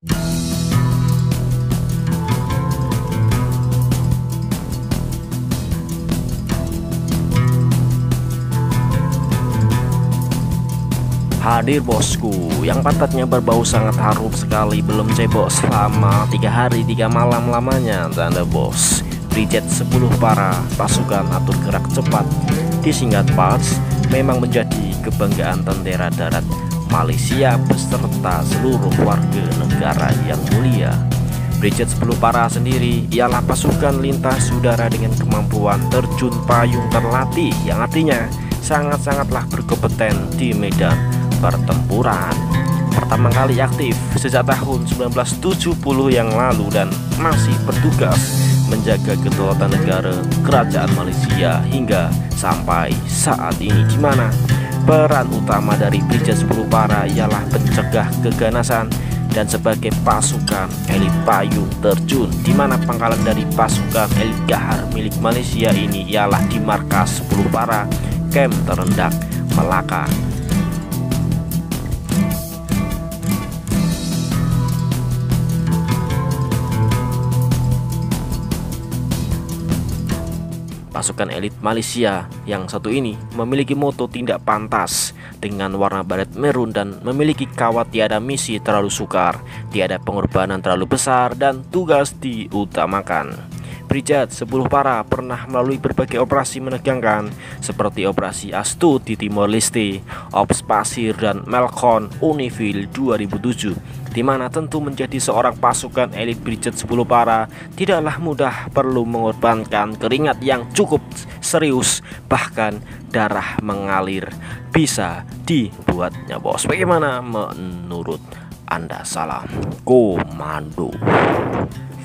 Hadir bosku, yang pantatnya berbau sangat harum sekali, belum cebok selama 3 hari 3 malam lamanya. Tanda bos, Brigade 10 para pasukan atur gerak cepat disingkat PAS memang menjadi kebanggaan tentara darat Malaysia beserta seluruh warga negara yang mulia. Brigade 10 para sendiri ialah pasukan lintas udara dengan kemampuan terjun payung terlatih, yang artinya sangat-sangatlah berkompeten di medan pertempuran. Pertama kali aktif sejak tahun 1970 yang lalu dan masih bertugas menjaga kedaulatan negara kerajaan Malaysia hingga sampai saat ini, di mana peran utama dari Brigade 10 para ialah pencegah keganasan dan sebagai pasukan elit payung terjun, di mana pangkalan dari pasukan elit gahar milik Malaysia ini ialah di markas 10 para Kem Terendak, Melaka. Pasukan elit Malaysia yang satu ini memiliki moto tindak pantas dengan warna baret merun dan memiliki kawat tiada misi terlalu sukar, tiada pengorbanan terlalu besar, dan tugas diutamakan. Brigade 10 para pernah melalui berbagai operasi menegangkan seperti Operasi Astut di Timor Leste, Ops Pasir, dan Melkon Unifil 2007, di mana tentu menjadi seorang pasukan elit Brigade 10 para tidaklah mudah, perlu mengorbankan keringat yang cukup serius, bahkan darah mengalir bisa dibuatnya bos. Bagaimana menurut Anda? Salam komando.